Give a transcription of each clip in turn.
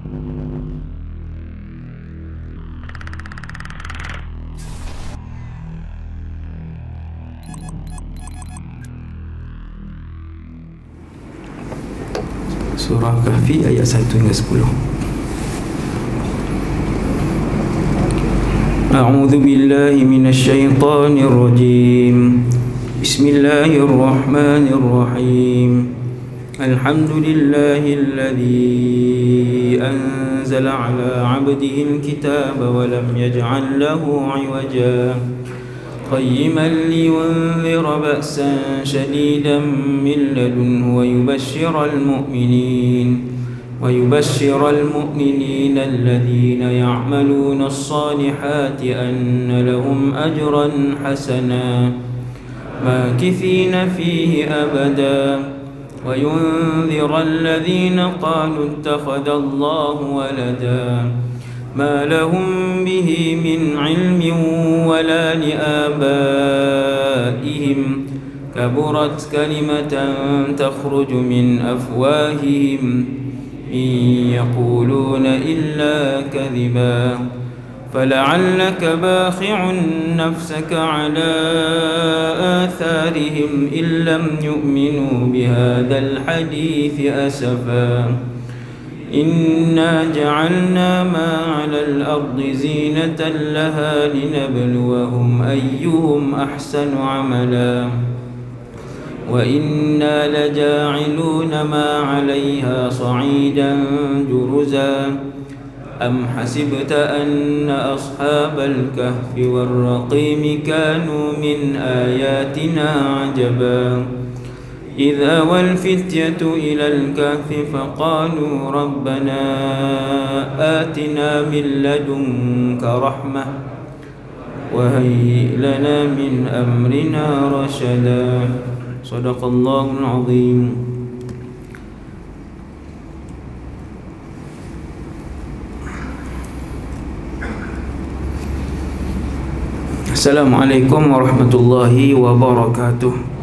Surah Kahfi ayat 1 hingga 10. A'udzu billahi minasy syaithanir rajim. Bismillahirrahmanirrahim. Alhamdulillahilladzi anzala 'ala 'abdihi al-kitaba wa lam yaj'al lahu 'iwaja. قيما لينذر بأسا شديدا من لدنه ويبشر المؤمنين الذين يعملون الصالحات أن لهم أجرا حسنا ماكثين فيه أبدا وينذر الذين قالوا اتخذ الله ولدا ما لهم به من علم ولا لآبائهم كبرت كلمة تخرج من أفواههم إن يقولون إلا كذبا فلعلك باخع نفسك على آثارهم إن لم يؤمنوا بهذا الحديث أسفا إنا جعلنا ما على الأرض زينة لها لنبلوهم أيهم أحسن عملا وإنا لجاعلون ما عليها صعيدا جرزا أم حسبت أن أصحاب الكهف والرقيم كانوا من آياتنا عجبا إذا والفتية إلى الكهف فقالوا ربنا آتنا من لدنك رحمة وهيئ لنا من أمرنا رشدا صدق الله العظيم. Assalamualaikum warahmatullahi wabarakatuh.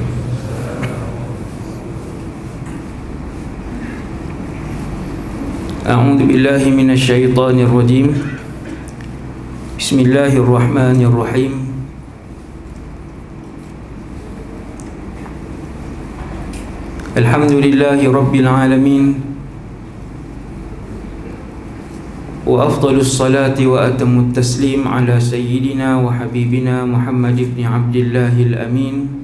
A'udzu billahi minasy syaithanir rajim. Bismillahirrahmanirrahim. Alhamdulillahi rabbil alamin. Wa afdhalus salati wa atammut taslim ala sayyidina wa habibina Muhammad ibn Abdillahil amin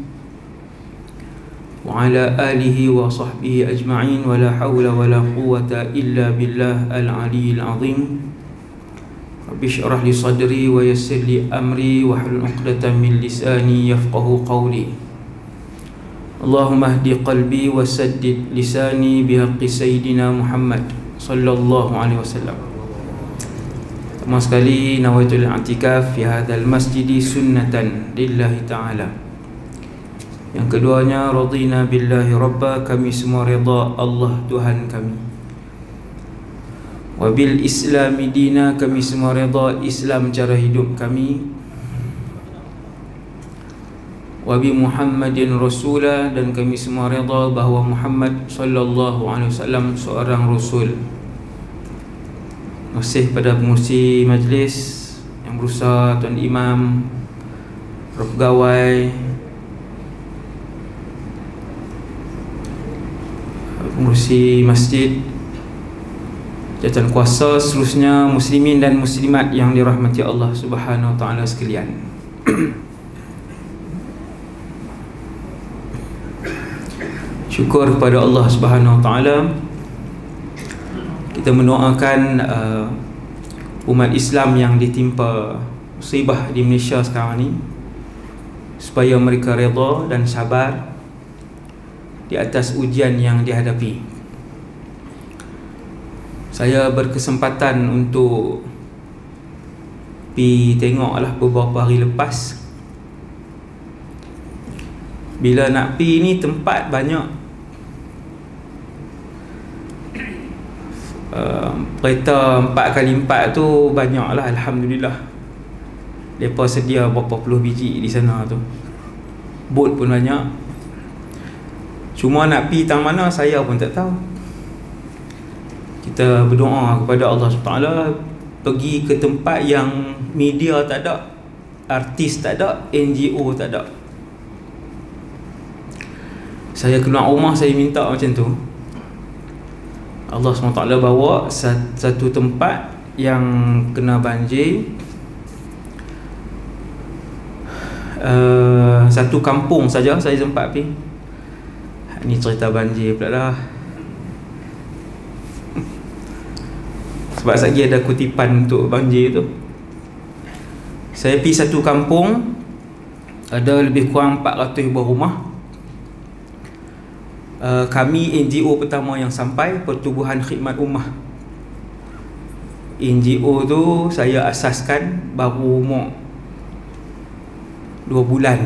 wa ala alihi wa sahbihi ajma'in wa la hawla wa la quwwata illa billah al-aliyyil azim. Rabbi shrah li sadri wa yassir li amri wa hlul 'uqdatam min lisani yafqahu qawli. Allahumma hdi qalbi wa saddid lisani bihaqqi sayyidina Muhammad sallallahu alaihi wasallam. Pertama sekali nawaitul i'tikaf fi hadzal masjidi sunnatan lillahi ta'ala. Yang keduanya radina billahi rabba, kami semua redha Allah Tuhan kami. Wa bil islami dina, kami semua redha Islam cara hidup kami. Wa bi Muhammadin rasula, dan kami semua redha bahawa Muhammad sallallahu alaihi wasallam seorang rasul. Masih pada pengurusi majlis yang berusaha, tuan imam, pegawai, pengurusi masjid, jawatan kuasa, seterusnya muslimin dan muslimat yang dirahmati Allah Subhanahu wa taala sekalian. Syukur kepada Allah Subhanahu wa taala. Kita mendoakan umat Islam yang ditimpa musibah di Malaysia sekarang ni, supaya mereka redha dan sabar di atas ujian yang dihadapi. Saya berkesempatan untuk pergi tengoklah beberapa hari lepas. Bila nak pergi ni tempat banyak. Kereta 4x4 tu banyak lah, alhamdulillah. Mereka sedia berapa puluh biji di sana tu. Bot pun banyak. Cuma nak pergi tang mana saya pun tak tahu. kita berdoa kepada Allah SWT, pergi ke tempat yang media tak ada, artis tak ada, NGO tak ada. Saya keluar rumah, saya minta macam tu. Allah SWT bawa satu tempat yang kena banjir, satu kampung saja saya sempat pergi. Ni cerita banjir pula lah. Sebab lagi ada kutipan untuk banjir tu. Saya pergi satu kampung, ada lebih kurang 400 buah rumah. Kami NGO pertama yang sampai, Pertubuhan Khidmat Ummah. NGO tu saya asaskan baru umur 2 bulan.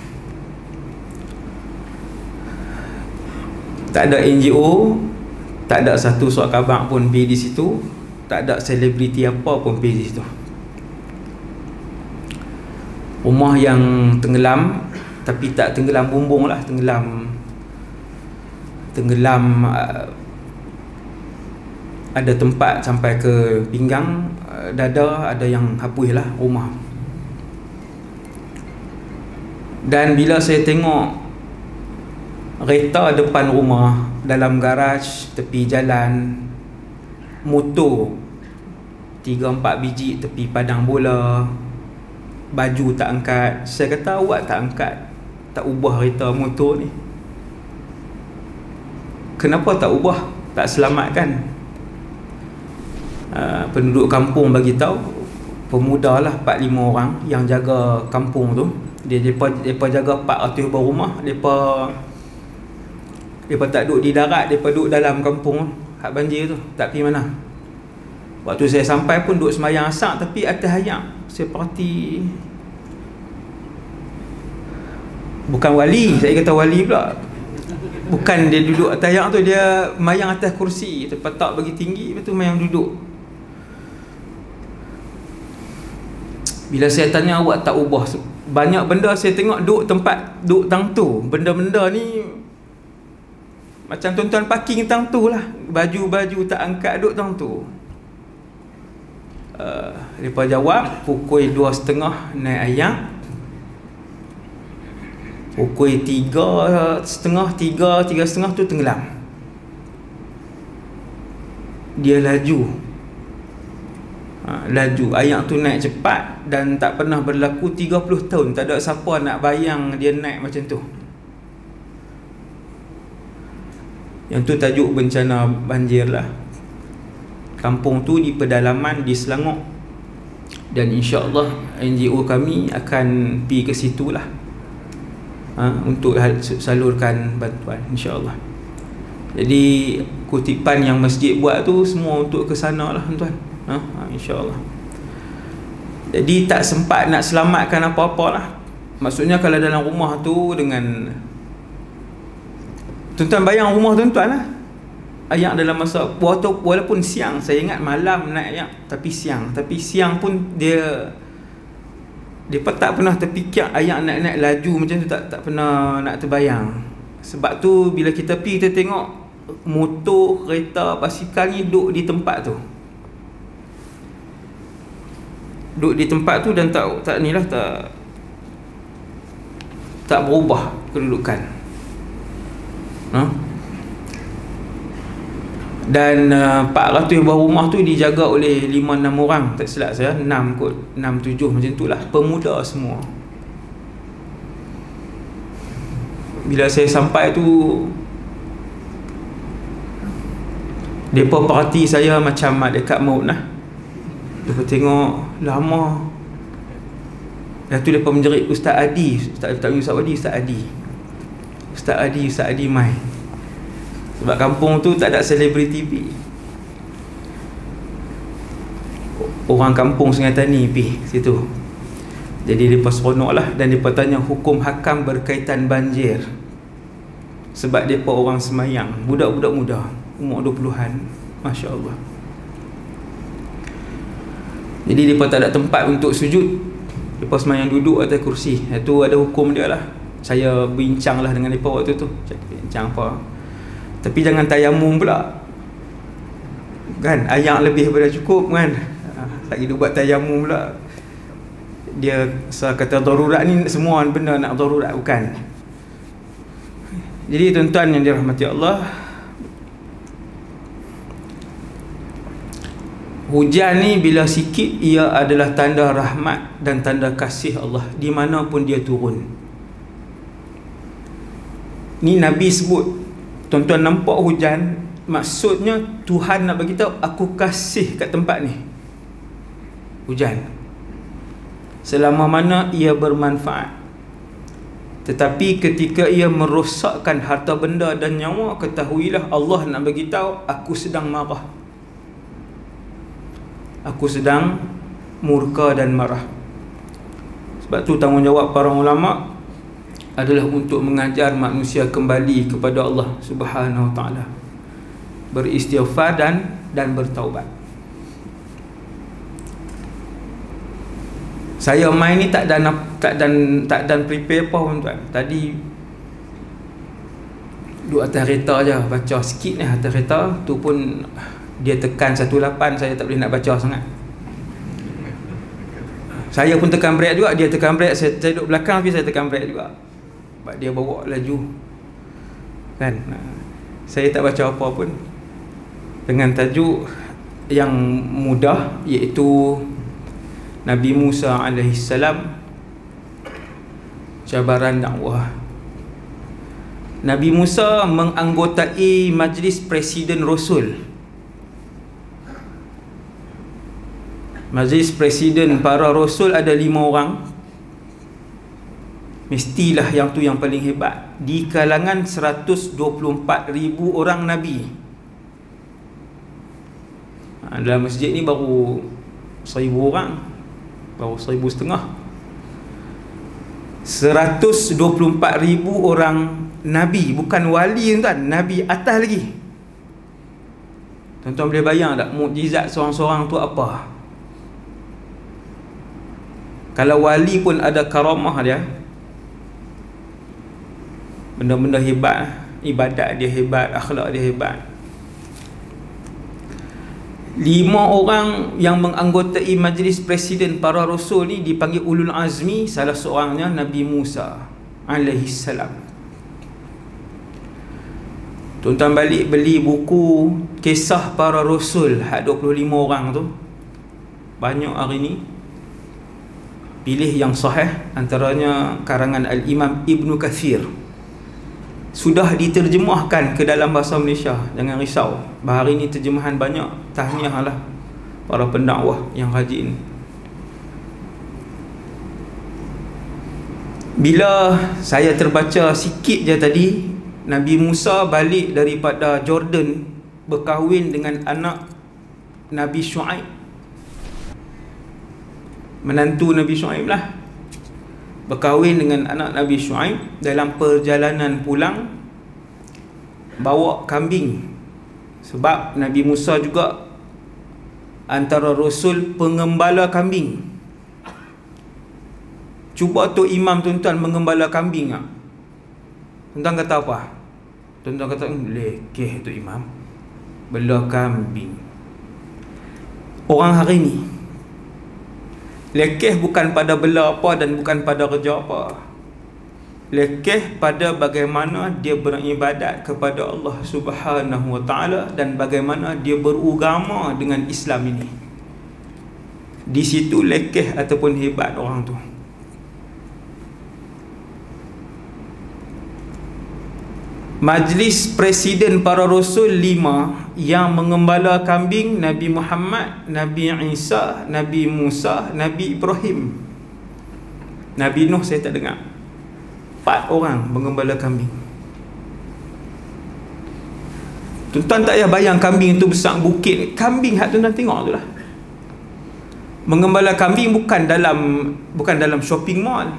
Tak ada NGO, tak ada satu surat khabar pun pergi di situ, tak ada selebriti apa pun pergi di situ. Rumah yang tenggelam, tapi tak tenggelam bumbung lah, tenggelam ada tempat sampai ke pinggang, dada, ada yang hapus lah rumah. Dan bila saya tengok kereta depan rumah, dalam garaj, tepi jalan, motor 3-4 biji tepi padang bola, baju tak angkat, saya kata awak tak angkat, tak ubah kereta motor ni, kenapa tak ubah, tak selamatkan? Penduduk kampung bagi tahu, pemuda lah 4-5 orang yang jaga kampung tu. Mereka jaga 400 buah rumah. Mereka tak duduk di darat, mereka duduk dalam kampung hak banjir tu, tak pergi mana. Waktu saya sampai pun duduk semayang asar, tapi atas ayak seperti bukan wali, saya kata wali pula. Bukan dia duduk atas ayak tu, dia mayang atas kursi, terpetak bagi tinggi, lepas tu mayang duduk. Bila saya tanya, awak tak ubah? Banyak benda saya tengok duduk tempat, duduk tang tu. Benda-benda ni macam tuan-tuan parking tang tu lah. Baju-baju tak angkat, duduk tang tu. Mereka jawab, pukul 2.30 naik ayak, pukul 3.30, 3.30 tu tenggelam. Dia laju, ayak tu naik cepat dan tak pernah berlaku 30 tahun. Tak ada siapa nak bayang dia naik macam tu. Yang tu tajuk bencana banjir lah. Kampung tu di pedalaman di Selangor, dan insya-Allah NGO kami akan pergi ke situ lah, untuk salurkan bantuan, insya-Allah. Jadi kutipan yang masjid buat tu semua untuk ke sana lah tuan. InsyaAllah. Jadi tak sempat nak selamatkan apa-apa lah. Maksudnya kalau dalam rumah tu dengan, tuan-tuan bayang rumah tuan-tuan lah, ayak dalam masa walaupun siang, saya ingat malam naik ayak, tapi siang pun dia tak pernah terfikir ayak naik laju macam tu, tak pernah nak terbayang. Sebab tu bila kita pergi, kita tengok motor, kereta, basikal ni duduk di tempat tu. Duduk di tempat tu dan tak ni lah, tak berubah kedudukan. Dan 400 buah rumah tu dijaga oleh 5-6 orang, tak silap saya, 6 kot, 6-7 macam tu lah, pemuda semua. Bila saya sampai tu, mereka parti saya macam dekat maut lah. Mereka tengok lama. Lepas tu mereka menjerit Ustaz Adi, Ustaz Adi mai. Sebab kampung tu tak ada selebriti pi. Orang kampung Sungai Tani pi situ. Jadi mereka seronok lah, dan mereka tanya hukum hakam berkaitan banjir. Sebab mereka orang semayang, budak-budak muda, umur 20-an, Masya Allah. Jadi mereka tak ada tempat untuk sujud, mereka semayang duduk atas kursi. Itu ada hukum dia lah. Saya bincang lah dengan mereka waktu tu, bincang apa, tapi jangan tayamum pula. kan, air lebih daripada cukup kan, lagi dia buat tayamum pula. Dia kata darurat ni semua benda nak darurat, bukan. Jadi tuan-tuan yang dirahmati Allah, hujan ni bila sikit ia adalah tanda rahmat dan tanda kasih Allah di mana pun dia turun. Ni Nabi sebut, tuan-tuan nampak hujan, maksudnya Tuhan nak bagi tahu aku kasih kat tempat ni hujan, selama mana ia bermanfaat. Tetapi ketika ia merosakkan harta benda dan nyawa, ketahuilah Allah nak bagi tahu aku sedang marah, aku sedang murka dan marah. Sebab tu tanggungjawab para ulama adalah untuk mengajar manusia kembali kepada Allah Subhanahu Wa Taala, beristighfar dan bertaubat. Saya main ni tak dan prepare apa pun tuan. Tadi duduk atas kereta je, baca sikit ni atas kereta tu pun dia tekan 18, saya tak boleh nak baca sangat. Saya pun tekan brake juga, dia tekan brake, saya duduk belakang tapi saya tekan brake juga. Sebab dia bawa laju kan. Saya tak baca apa pun, dengan tajuk yang mudah, iaitu Nabi Musa alaihissalam, cabaran dakwah. Nabi Musa menganggotai majlis Presiden Rasul. Majlis Presiden para Rasul ada 5 orang. Mestilah yang tu yang paling hebat di kalangan 124,000 orang Nabi. Dalam masjid ni baru 1,000 orang, baru 1,500. 124,000 orang Nabi, bukan wali tuan, Nabi atas lagi. Tuan-tuan boleh bayang tak mukjizat seorang-seorang tu apa? Kalau wali pun ada karamah dia, benda-benda hebat, ibadat dia hebat, akhlak dia hebat. 5 orang yang menganggotai majlis Presiden para Rasul ni dipanggil Ulul Azmi. Salah seorangnya Nabi Musa alaihissalam. Tuan-tuan balik beli buku Kisah Para Rasul, hak 25 orang tu, banyak hari ni. Pilih yang sahih, antaranya karangan Al-Imam Ibn Kathir. Sudah diterjemahkan ke dalam bahasa Malaysia, jangan risau. Bahari ni terjemahan banyak, tahniah lah para pendakwah yang rajin. Bila saya terbaca sikit je tadi, Nabi Musa balik daripada Jordan, berkahwin dengan anak Nabi Shu'aib, menantu Nabi Shu'aib lah, berkahwin dengan anak Nabi Shu'aib. Dalam perjalanan pulang bawa kambing, sebab Nabi Musa juga antara Rasul pengembala kambing. Cuba tu imam tuan-tuan mengembala kambing tak? Tuan-tuan kata apa? Tuan-tuan kata lekeh tu imam bela kambing. Orang hari ni lekeh bukan pada bela apa dan bukan pada kerja apa. Lekeh pada bagaimana dia beribadat kepada Allah Subhanahu Wa Taala dan bagaimana dia beragama dengan Islam ini. Di situ lekeh ataupun hebat orang tu. Majlis Presiden para Rasul 5 yang mengembala kambing, Nabi Muhammad, Nabi Isa, Nabi Musa, Nabi Ibrahim. Nabi Nuh saya tak dengar. 4 orang mengembala kambing. Tuan-tuan tak payah bayang kambing tu besar bukit. Kambing hak tuan-tuan tengok tu lah. Mengembala kambing bukan dalam shopping mall.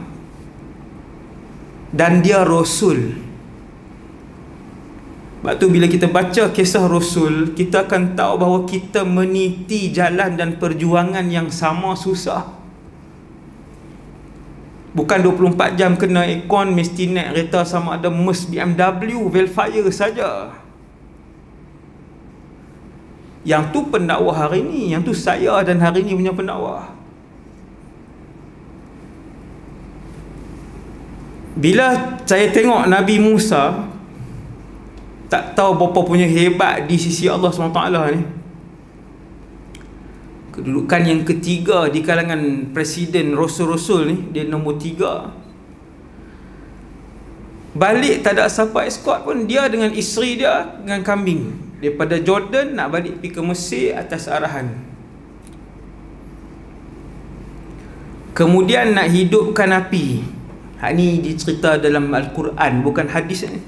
Dan dia Rasul. Sebab tu bila kita baca kisah Rasul, kita akan tahu bahawa kita meniti jalan dan perjuangan yang sama susah. Bukan 24 jam kena aircon, mesti naik kereta sama ada Merc BMW, Velfire saja. Yang tu pendakwah hari ni, yang tu saya dan hari ni punya pendakwah. Bila saya tengok Nabi Musa, tak tahu berapa punya hebat di sisi Allah SWT ni. Kedudukan yang ketiga di kalangan presiden rasul-rasul ni, dia nombor 3. Balik tak ada siapa escort pun, dia dengan isteri dia dengan kambing. Daripada Jordan nak balik pergi ke Mesir atas arahan. Kemudian nak hidupkan api. Hak ni dicerita dalam Al-Quran, bukan hadis ni.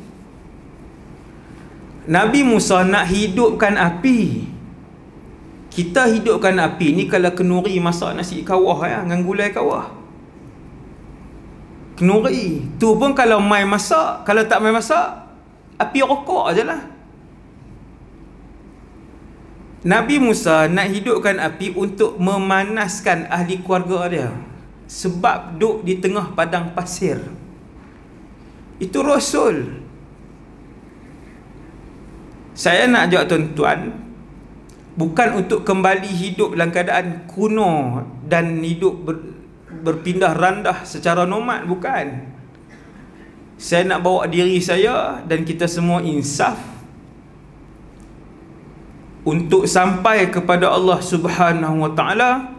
Nabi Musa nak hidupkan api. Kita hidupkan api ni kalau kenuri masak nasi kawah ya, dengan gulai kawah. Kenuri. Tu pun kalau mai masak, kalau tak mai masak, api rokok je lah. Nabi Musa nak hidupkan api untuk memanaskan ahli keluarga dia. Sebab duduk di tengah padang pasir. Itu Rasul. Saya nak ajak tuan-tuan, bukan untuk kembali hidup dalam keadaan kuno dan hidup berpindah randah secara nomad, bukan. Saya nak bawa diri saya dan kita semua insaf untuk sampai kepada Allah Subhanahu wa ta'ala.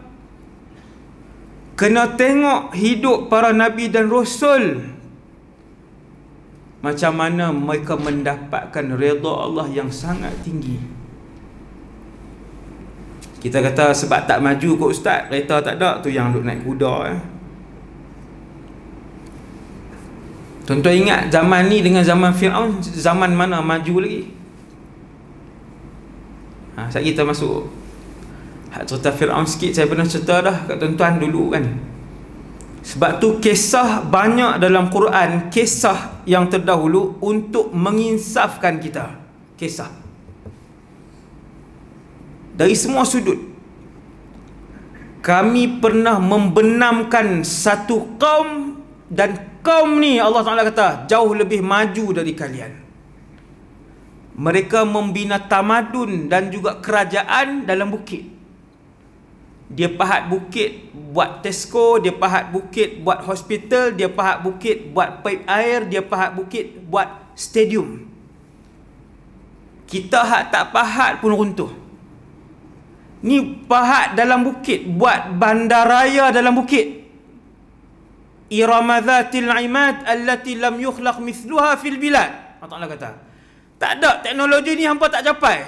Kena tengok hidup para nabi dan rasul, macam mana mereka mendapatkan redha Allah yang sangat tinggi. Kita kata sebab tak maju kot ustaz, kereta tak ada, tu yang duk naik kuda. Tuan-tuan ingat zaman ni dengan zaman Fir'aun, zaman mana maju lagi? Saat kita masuk hak cerita Fir'aun sikit, saya pernah cerita dah kat tuan-tuan dulu kan. Sebab tu kisah banyak dalam Quran, kisah yang terdahulu untuk menginsafkan kita. Kisah dari semua sudut. Kami pernah membenamkan satu kaum, dan kaum ni Allah Ta'ala kata jauh lebih maju dari kalian. Mereka membina tamadun dan juga kerajaan dalam bukit. Dia pahat bukit buat Tesco, dia pahat bukit buat hospital, dia pahat bukit buat pipe air, dia pahat bukit buat stadium. Kita hak tak pahat pun runtuh. Ni pahat dalam bukit, buat bandaraya dalam bukit. Irama dhatil imad allati lam yukhlaq mithluha fil bilad. Allah Ta'ala kata, tak ada teknologi ni hampa tak capai.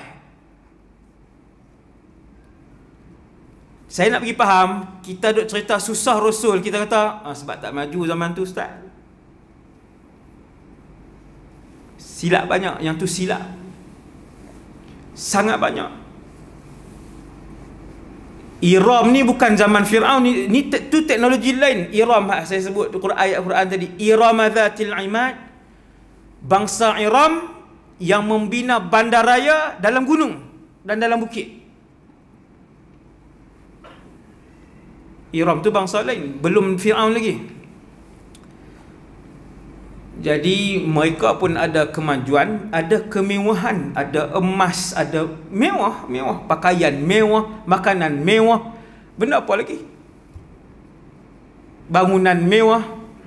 Saya nak bagi faham, kita duk cerita susah Rasul, kita kata sebab tak maju zaman tu ustaz. Silap banyak, yang tu silap. Sangat banyak. Iram ni bukan zaman Fir'aun ni tu teknologi lain. Iram saya sebut ayat Quran tadi, Irama dhatil imad, bangsa Iram yang membina bandaraya dalam gunung dan dalam bukit. Iram tu bangsa lain, belum Fir'aun lagi. Jadi mereka pun ada kemajuan, ada kemewahan, ada emas, ada mewah pakaian mewah, makanan mewah, benda apa lagi? Bangunan mewah.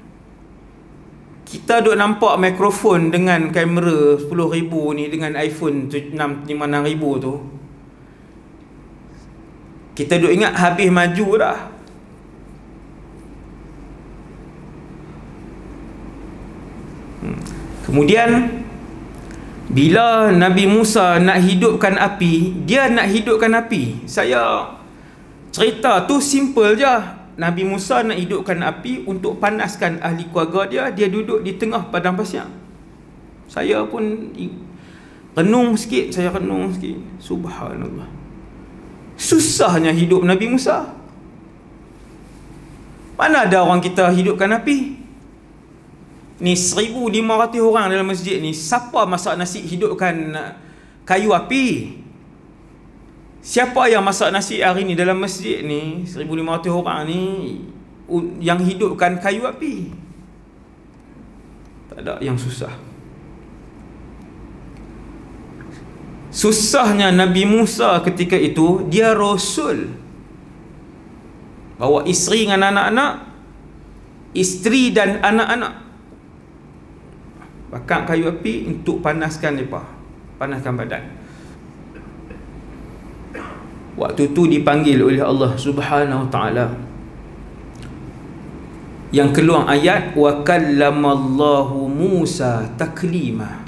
Kita duk nampak mikrofon dengan kamera 10,000 ni dengan iPhone 56,000 tu. Kita duk ingat habis maju dah. Kemudian bila Nabi Musa nak hidupkan api, dia nak hidupkan api. Saya cerita tu simple je. Nabi Musa nak hidupkan api untuk panaskan ahli keluarga dia. Dia duduk di tengah padang pasir. Saya pun renung sikit, Subhanallah. Susahnya hidup Nabi Musa. Mana ada orang kita hidupkan api? Ni 1,500 orang dalam masjid ni, siapa masak nasi hidupkan kayu api? Siapa yang masak nasi hari ni dalam masjid ni, 1,500 orang ni, yang hidupkan kayu api? Tak ada, yang susah. Susahnya Nabi Musa ketika itu, dia rasul, bawa isteri dengan anak-anak, isteri dan anak-anak, bakar kayu api untuk panaskan mereka, panaskan badan. Waktu tu dipanggil oleh Allah Subhanahu Wa Ta'ala. Yang keluar ayat wa kallamallahu Musa taklima.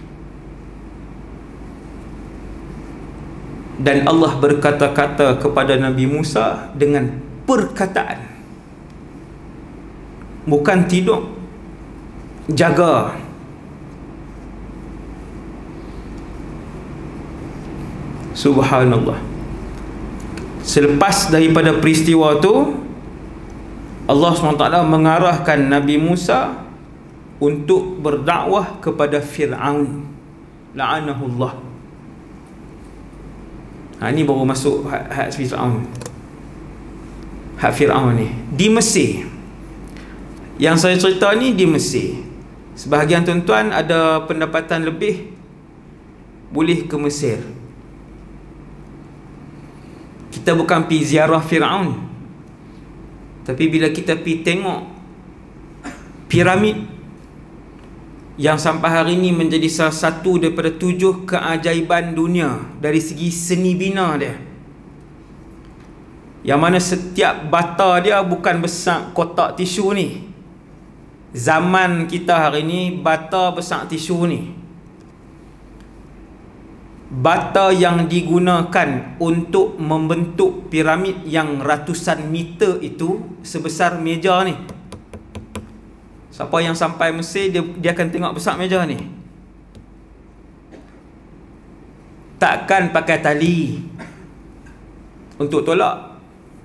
Dan Allah berkata-kata kepada Nabi Musa dengan perkataan, bukan tidur, jaga. Subhanallah. Selepas daripada peristiwa tu, Allah SWT mengarahkan Nabi Musa untuk berdakwah kepada Fir'aun, la'anahullah. Ini baru masuk hak Fir'aun. Hak Fir'aun ni di Mesir. Yang saya cerita ni di Mesir. Sebahagian tuan-tuan ada pendapatan lebih, boleh ke Mesir. Kita bukan pergi ziarah Fir'aun, tapi bila kita pergi tengok piramid yang sampai hari ini menjadi salah satu daripada 7 keajaiban dunia dari segi seni bina dia, yang mana setiap bata dia bukan besar kotak tisu ni. Zaman kita hari ni bata besar tisu ni. Bata yang digunakan untuk membentuk piramid yang ratusan meter itu sebesar meja ni. Siapa yang sampai Mesir, dia akan tengok besar meja ni. Takkan pakai tali untuk tolak.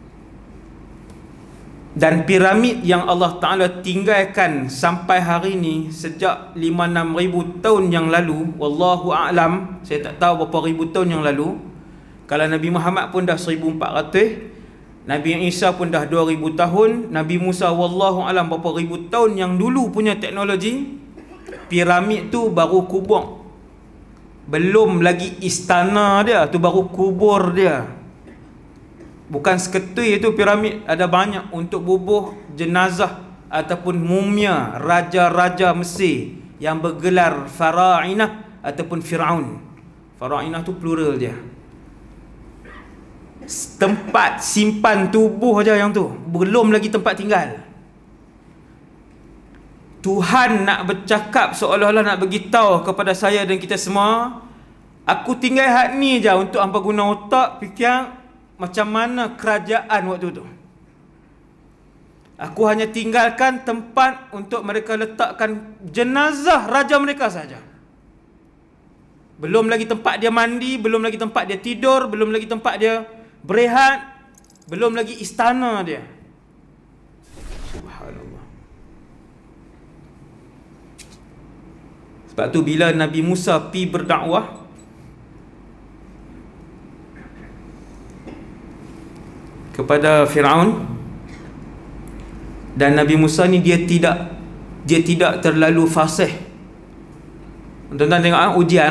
Dan piramid yang Allah Ta'ala tinggalkan sampai hari ni sejak 5-6 ribu tahun yang lalu, wallahu a'lam, saya tak tahu berapa ribu tahun yang lalu. Kalau Nabi Muhammad pun dah 1400, Nabi Isa pun dah 2000 tahun, Nabi Musa wallahu alam berapa ribu tahun yang dulu punya teknologi. Piramid tu baru kubur, belum lagi istana dia, tu baru kubur dia. Bukan seketui itu piramid, ada banyak untuk bubuh jenazah ataupun mumia raja-raja Mesir yang bergelar Fara'inah ataupun Fir'aun. Fara'inah tu plural dia. Tempat simpan tubuh aja yang tu, belum lagi tempat tinggal. Tuhan nak bercakap seolah-olah nak beritahu kepada saya dan kita semua, aku tinggal hak ni je untuk hampa guna otak fikir macam mana kerajaan waktu tu. Aku hanya tinggalkan tempat untuk mereka letakkan jenazah raja mereka saja. Belum lagi tempat dia mandi, belum lagi tempat dia tidur, belum lagi tempat dia berehat, belum lagi istana dia. Subhanallah. Sebab tu bila Nabi Musa pi berdakwah, kepada Fir'aun, dan Nabi Musa ni dia tidak terlalu fasih. Tuan-tuan tengok ujian,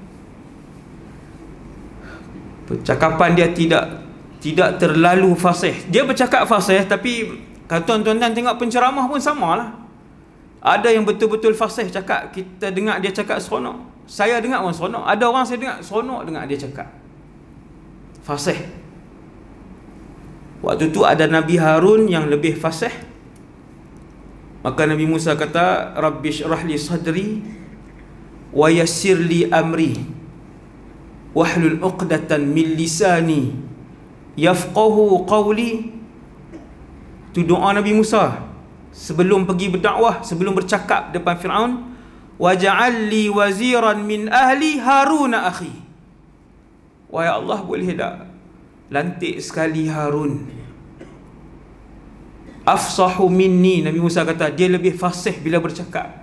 percakapan dia tidak terlalu fasih. Dia bercakap fasih, tapi kalau tuan-tuan tengok penceramah pun samalah. Ada yang betul-betul fasih cakap, kita dengar dia cakap seronok. Saya dengar pun seronok. Ada orang saya dengar seronok dengar dia cakap fasih. Waktu tu ada Nabi Harun yang lebih fasih. Maka Nabi Musa kata, Rabbi syrah li sadri wa yassir li amri wahlul 'uqdatan min lisani yafqahu qawli. Tu doa Nabi Musa sebelum pergi berdakwah, sebelum bercakap depan Fir'aun. Waj'al li waziran min ahli Harun akhi. Wahai Allah, boleh tak lantik sekali Harun, afsahu minni. Nabi Musa kata dia lebih fasih bila bercakap.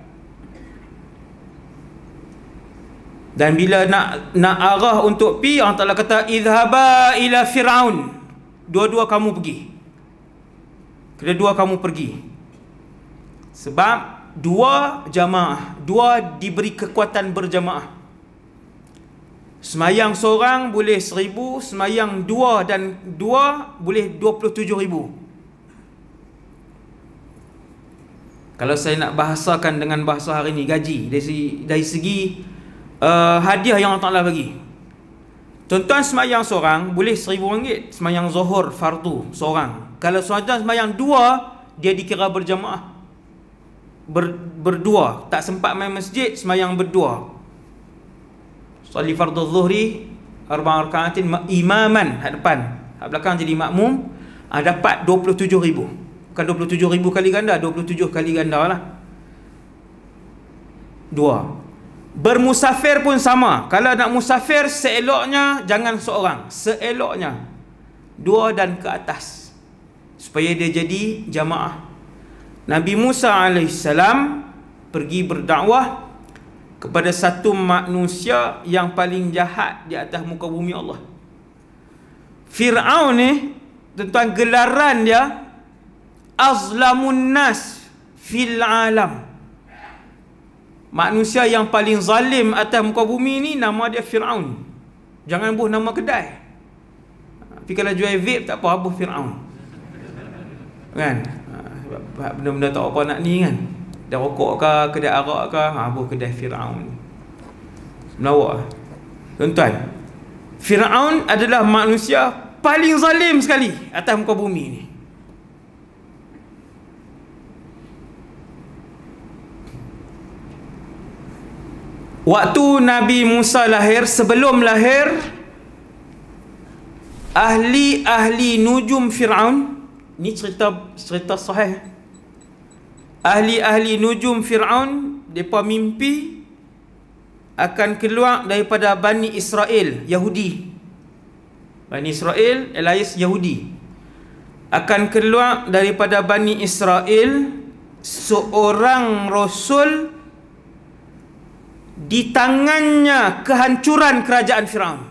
Dan bila nak arah untuk pi, Allah Ta'ala kata idhaba ila Fir'aun, dua-dua kamu pergi, kedua kamu pergi. Sebab dua jamaah, dua diberi kekuatan berjamaah. Semayang seorang boleh 1000, semayang dua dan dua boleh 27,000. Kalau saya nak bahasakan dengan bahasa hari ni, gaji dari segi hadiah yang Allah Ta'ala bagi. Tuan-tuan semayang seorang boleh RM1,000, semayang zuhur fardu seorang. Kalau semayang dua, dia dikira berjamaah, berdua. Tak sempat main masjid, semayang berdua. Salli fardhu zuhri arba'a raka'atin imaman, hak depan, hak belakang jadi makmum, dapat 27,000. Bukan 27,000 kali ganda, 27 kali ganda lah. Dua. Bermusafir pun sama. Kalau nak musafir, seeloknya jangan seorang, seeloknya dua dan ke atas, supaya dia jadi jamaah. Nabi Musa alaihissalam pergi berdakwah kepada satu manusia yang paling jahat di atas muka bumi Allah. Fir'aun ni, tuan-tuan, gelaran dia azlamun nas fil alam. Manusia yang paling zalim atas muka bumi ni, nama dia Fir'aun. Jangan buh nama kedai. Tapi kalau jual vape tak apa, buh Fir'aun. Kan? Benda-benda tak apa nak ni kan. Kedai rokok ke, kedai arak ke, buh kedai Fir'aun. Melawak. Tuan-tuan, Fir'aun adalah manusia paling zalim sekali atas muka bumi ni. Waktu Nabi Musa lahir, sebelum lahir, ahli nujum Fir'aun, ni cerita sahih. Ahli nujum Fir'aun, mereka mimpi akan keluar daripada Bani Israel, Yahudi. Bani Israel alias Yahudi. Akan keluar daripada Bani Israel seorang Rasul, di tangannya kehancuran kerajaan Fir'aun.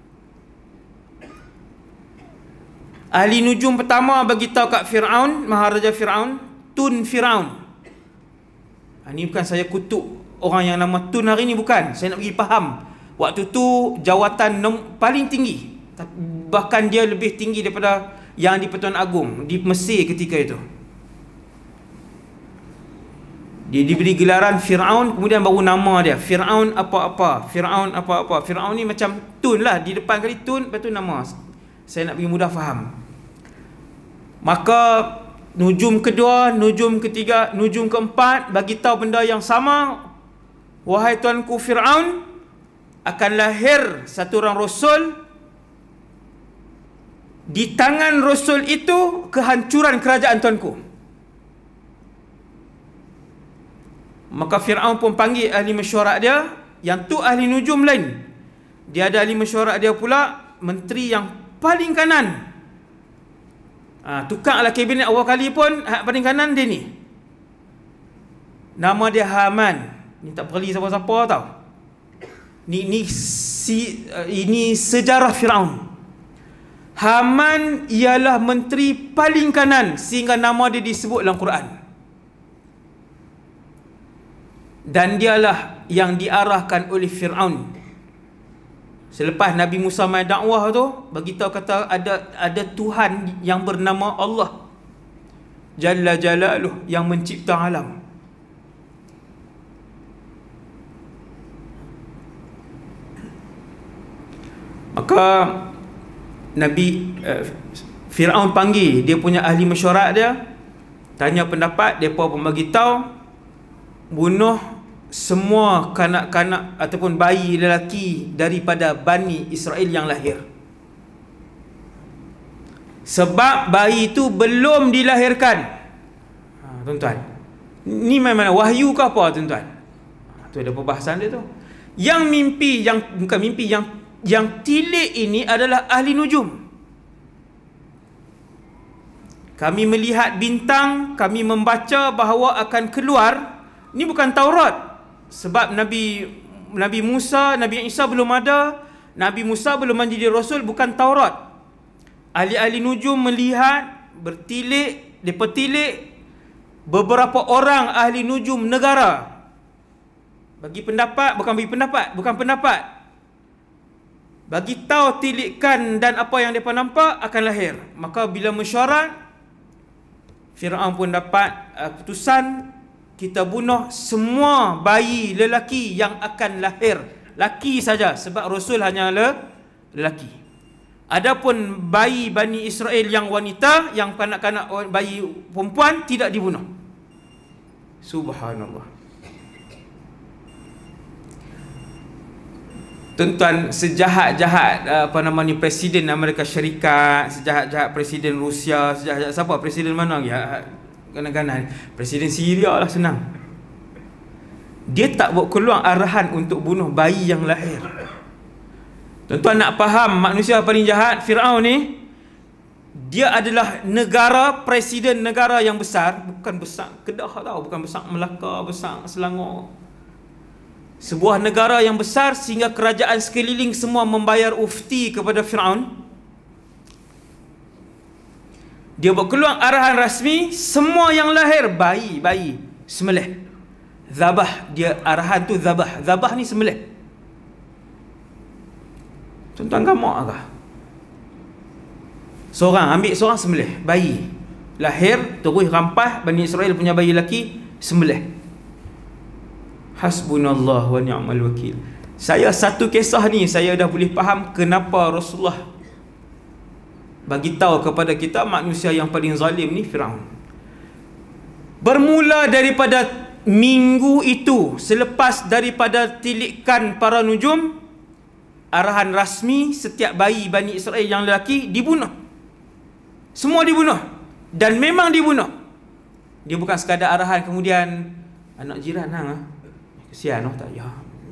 Ahli nujum pertama bagi tahu kat Fir'aun, Maharaja Fir'aun, Tun Fir'aun. Ini bukan saya kutuk orang yang nama Tun hari ni, bukan. Saya nak bagi faham. Waktu tu jawatan paling tinggi, bahkan dia lebih tinggi daripada yang di Pertuan Agong di Mesir ketika itu. Dia diberi gelaran Fir'aun, kemudian baru nama dia Fir'aun apa-apa, Fir'aun apa-apa. Fir'aun ni macam Tun lah, di depan kali Tun, lepas tu nama. Saya nak bagi mudah faham. Maka nujum kedua, nujum ketiga, nujum keempat bagi tahu benda yang sama. Wahai tuanku Fir'aun, akan lahir satu orang Rasul, di tangan Rasul itu kehancuran kerajaan tuanku. Maka Fir'aun pun panggil ahli mesyuarat dia, yang tu ahli nujum lain. Dia ada ahli mesyuarat dia pula, menteri yang paling kanan. Tukarlah kabinet awal kali pun, paling kanan dia ni. Nama dia Haman. Ni tak perli siapa-siapa tau. Ini sejarah Fir'aun. Haman ialah menteri paling kanan, sehingga nama dia disebut dalam Quran. Dan dialah yang diarahkan oleh Fir'aun. Selepas Nabi Musa mai dakwah tu, bagi tahu kata ada Tuhan yang bernama Allah Jalla Jalaluh, yang mencipta alam. Maka Fir'aun panggil dia punya ahli mesyuarat dia, tanya pendapat, depa pun bagi tahu bunuh semua kanak-kanak ataupun bayi lelaki daripada Bani Israel yang lahir. Sebab bayi itu belum dilahirkan. Tuan-tuan, ni mana wahyu ke apa tuan-tuan? Tu ada perbahasan dia tu. Yang mimpi, yang bukan mimpi, yang tilik ini adalah ahli nujum. Kami melihat bintang, kami membaca bahawa akan keluar. Ini bukan Taurat. Sebab Nabi Musa, Nabi Isa belum ada, Nabi Musa belum menjadi Rasul, bukan Taurat. Ahli-ahli nujum melihat, bertilik, mereka tilik beberapa orang ahli nujum negara. Bukan pendapat. bagi tahu tilikan dan apa yang mereka nampak akan lahir. Maka bila mesyuarat, Firaun pun dapat keputusan, kita bunuh semua bayi lelaki yang akan lahir. Laki saja, sebab Rasul hanya lelaki. Adapun bayi Bani Israel yang wanita, yang kanak-kanak bayi perempuan tidak dibunuh. Subhanallah. Tuan-tuan, sejahat-jahat Presiden Amerika Syarikat, sejahat-jahat Presiden Rusia, sejahat-jahat siapa? Presiden mana lagi? Kadang-kadang Presiden Syria lah, senang. Dia tak buat keluar arahan untuk bunuh bayi yang lahir. Tuan-tuan nak faham manusia paling jahat, Firaun ni, dia adalah presiden negara yang besar, bukan besar Kedah tau, bukan besar Melaka, besar Selangor. Sebuah negara yang besar sehingga kerajaan sekeliling semua membayar ufti kepada Firaun. Dia buat keluar arahan rasmi, semua yang lahir bayi sembelih. Zabah, dia arahan tu zabah. Zabah ni sembelih. Tuan-tuan gamak kah? Ambil seorang sembelih bayi. Lahir, terus rampas Bani Israel punya bayi lelaki, sembelih. Hasbunallah wa ni'mal wakil. Saya satu kisah ni saya dah boleh faham kenapa Rasulullah bagi tahu kepada kita manusia yang paling zalim ni Firaun. Bermula daripada minggu itu, selepas daripada tilikan para nujum, arahan rasmi setiap bayi Bani Israel yang lelaki dibunuh. Semua dibunuh. Dan memang dibunuh. Dia bukan sekadar arahan kemudian anak jiran kesian tak ya.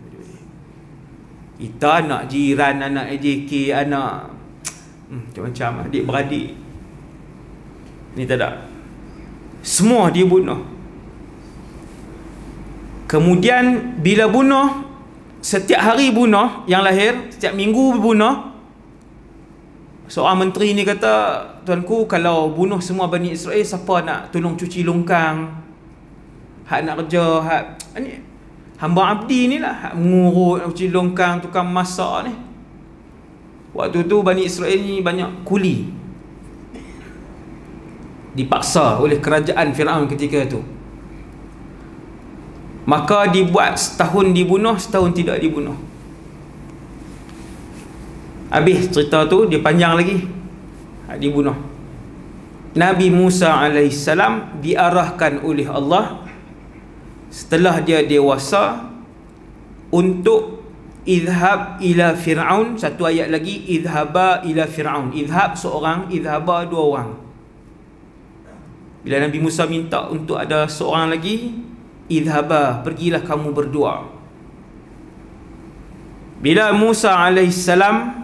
Kita anak jiran, anak AJK, anak macam-macam, adik-beradik. Ini tak ada. Semua dia bunuh. Kemudian bila bunuh, setiap hari bunuh yang lahir, setiap minggu bunuh. Seorang menteri ni kata, tuanku, kalau bunuh semua Bani Israel, siapa nak tolong cuci longkang? Hak nak kerja, ni hamba abdi ni lah, hak mengurut, cuci longkang, tukang masak ni. Waktu tu Bani Israel ni banyak kuli, dipaksa oleh kerajaan Firaun ketika tu. Maka dibuat setahun dibunuh, setahun tidak dibunuh. Habis cerita tu, dia panjang lagi, dibunuh. Nabi Musa alaihissalam diarahkan oleh Allah setelah dia dewasa untuk idhab ila Fir'aun. Satu ayat lagi, idhaba ila Fir'aun. Idhab seorang, idhaba dua orang. Bila Nabi Musa minta untuk ada seorang lagi, idhaba, pergilah kamu berdua. Bila Musa alaihissalam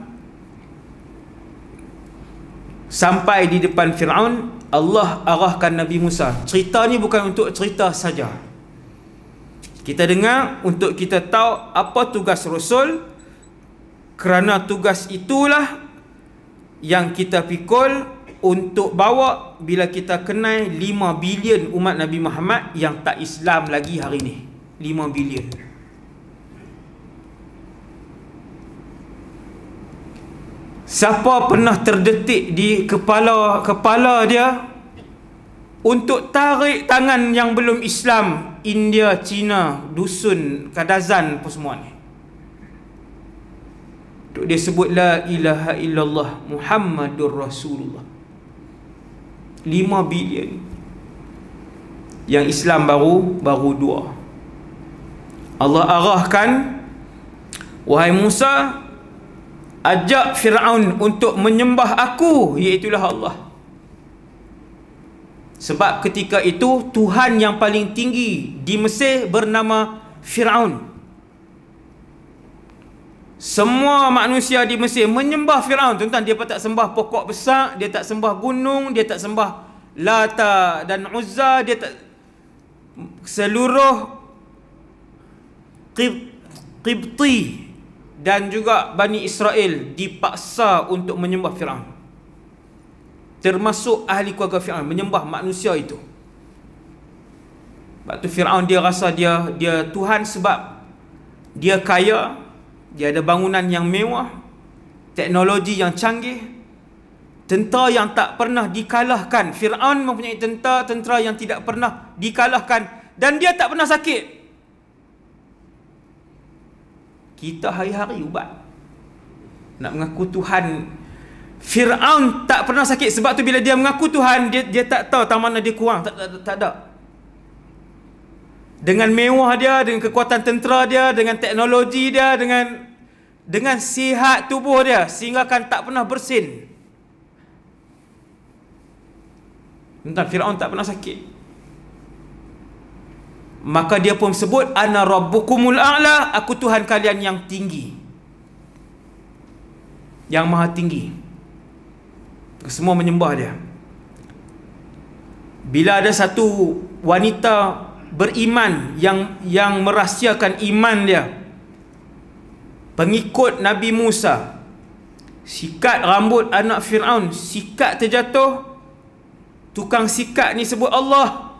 sampai di depan Fir'aun, Allah arahkan Nabi Musa. Cerita ni bukan untuk cerita saja. Kita dengar untuk kita tahu apa tugas Rasul, kerana tugas itulah yang kita pikul untuk bawa bila kita kenal 5 bilion umat Nabi Muhammad yang tak Islam lagi hari ni. 5 bilion. Siapa pernah terdetik di kepala dia untuk tarik tangan yang belum Islam, India, Cina, dusun, Kadazan apa semua ni, untuk dia sebut la ilaha illallah Muhammadur Rasulullah. 5 bilion. Yang Islam baru 2. Allah arahkan, wahai Musa, ajak Fir'aun untuk menyembah aku, iaitulah Allah. Sebab ketika itu Tuhan yang paling tinggi di Mesir bernama Fir'aun. Semua manusia di Mesir menyembah Fir'aun. Tuan-tuan, dia tak sembah pokok besar, dia tak sembah gunung, dia tak sembah Lata dan Uzza, dia tak, seluruh Qibti dan juga Bani Israel dipaksa untuk menyembah Fir'aun. Termasuk ahli keluarga Fir'aun menyembah manusia itu. Sebab tu Fir'aun dia rasa dia Tuhan sebab dia kaya, dia ada bangunan yang mewah, teknologi yang canggih, tentera yang tak pernah dikalahkan. Fir'aun mempunyai tentera yang tidak pernah dikalahkan, dan dia tak pernah sakit. Kita hari-hari ubat nak mengaku Tuhan. Fir'aun tak pernah sakit. Sebab tu bila dia mengaku Tuhan, dia tak tahu tang mana dia kurang. Tak ada. Dengan mewah dia, dengan kekuatan tentera dia, dengan teknologi dia, dengan sihat tubuh dia, sehingga kan tak pernah bersin. Tentang Fir'aun tak pernah sakit. Maka dia pun sebut, ana rabbukumul a'la, aku Tuhan kalian yang tinggi, yang maha tinggi. Semua menyembah dia. Bila ada satu wanita beriman yang merahsiakan iman dia, pengikut Nabi Musa, sikat rambut anak Fir'aun, sikat terjatuh, tukang sikat ni sebut Allah.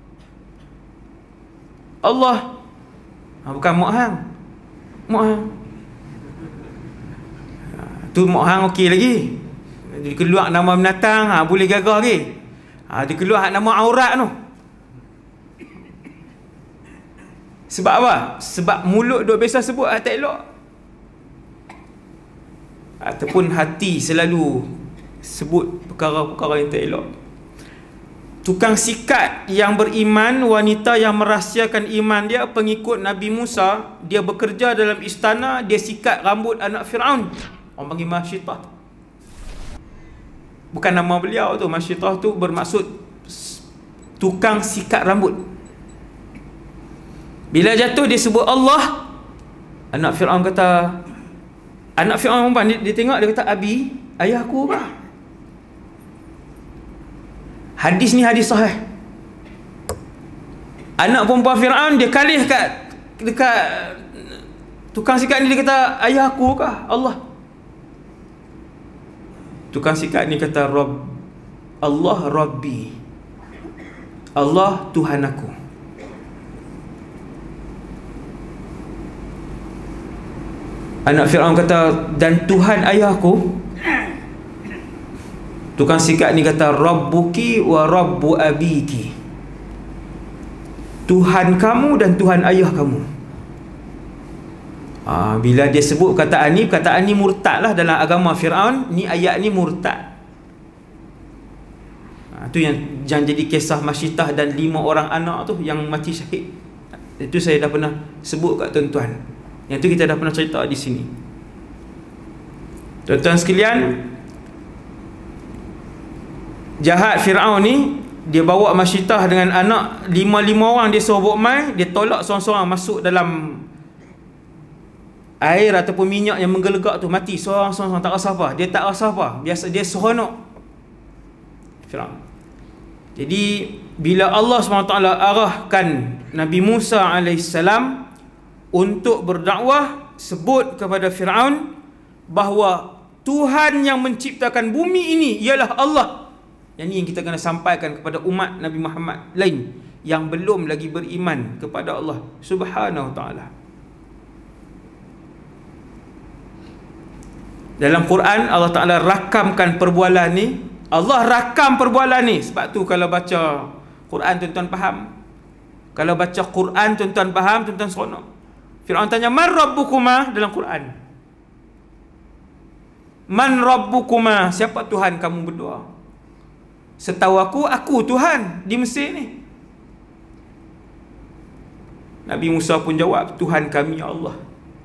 Allah. Bukan Mok Hang. Mok Hang. Tu Mok Hang okey lagi. Dia keluar nama binatang, boleh gagah lagi. Dia keluar nama aurat tu. Sebab apa? Sebab mulut duk biasa sebut tak elok, ataupun hati selalu sebut perkara-perkara yang tak elok. Tukang sikat yang beriman, wanita yang merahsiakan iman dia, pengikut Nabi Musa, dia bekerja dalam istana, dia sikat rambut anak Fir'aun. Orang panggil Masyitah. Bukan nama beliau tu. Masyitah tu bermaksud tukang sikat rambut. Bila jatuh dia sebut Allah. Anak Fir'aun kata, anak Fir'aun perempuan, dia tengok, dia kata, Abi, ayah aku apa? Hadis ni hadis sahih. Anak perempuan Fir'aun, dia kalih dekat tukang sikat ni, dia kata, ayah aku kah? Allah. Tukang sikat ni kata, Allah Rabbi, Allah Tuhan aku. Anak Fir'aun kata, dan Tuhan ayahku. Tukang sikat ni kata, Rabbuki wa Rabbu abiki, Tuhan kamu dan Tuhan ayah kamu. Bila dia sebut perkataan ni murtad lah dalam agama Fir'aun. Ni ayat ni murtad. Itu yang jadi kisah Masyitah dan 5 orang anak tu yang mati syahid. Itu saya dah pernah sebut kat tuan-tuan. Yang tu kita dah pernah cerita di sini. Tuan-tuan sekalian, jahat Fir'aun ni, dia bawa Masyitah dengan anak 5 orang, dia suruh buat mai, dia tolak seorang-seorang masuk dalam air ataupun minyak yang menggelegak tu, mati seorang-seorang, tak rasa apa. Dia tak rasa apa, biasa dia seronok Fir'aun. Jadi bila Allah SWT arahkan Nabi Musa AS untuk berdakwah, sebut kepada Fir'aun bahawa Tuhan yang menciptakan bumi ini ialah Allah. Yang ni yang kita kena sampaikan kepada umat Nabi Muhammad lain yang belum lagi beriman kepada Allah Subhanahu Wa Ta'ala. Dalam Quran Allah Ta'ala rakamkan perbualan ni. Allah rakam perbualan ni. Sebab tu kalau baca Quran tuan-tuan faham. Kalau baca Quran tuan-tuan faham, tuan-tuan seronok. Fir'aun tanya, Man Rabbukuma, dalam Quran. Man Rabbukuma, siapa Tuhan kamu berdua? Setahu aku Tuhan di Mesir ni. Nabi Musa pun jawab, Tuhan kami ya Allah.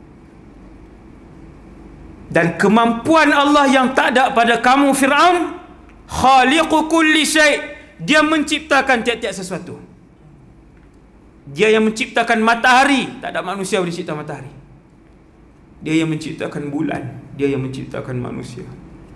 Dan kemampuan Allah yang tak ada pada kamu Fir'aun, khaliqu kulli syai', dia menciptakan tiap-tiap sesuatu. Dia yang menciptakan matahari, tak ada manusia boleh cipta matahari. Dia yang menciptakan bulan, dia yang menciptakan manusia.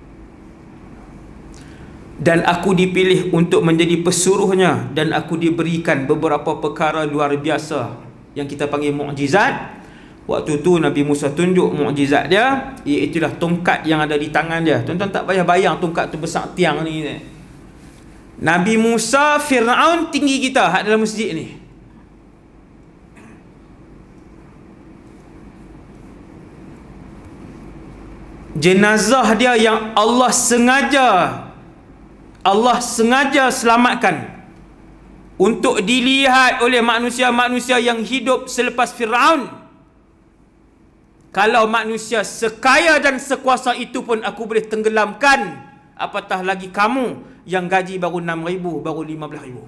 Dan aku dipilih untuk menjadi pesuruhnya, dan aku diberikan beberapa perkara luar biasa yang kita panggil mukjizat. Waktu tu Nabi Musa tunjuk mukjizat dia, iaitulah tongkat yang ada di tangan dia. Tuan-tuan tak payah bayang tongkat tu besar tiang ni. Nabi Musa, Fir'aun tinggi kita hak dalam masjid ni. jenazah dia yang Allah sengaja selamatkan untuk dilihat oleh manusia-manusia yang hidup selepas Fir'aun. Kalau manusia sekaya dan sekuasa itu pun aku boleh tenggelamkan, apatah lagi kamu yang gaji baru 6,000, baru 15,000.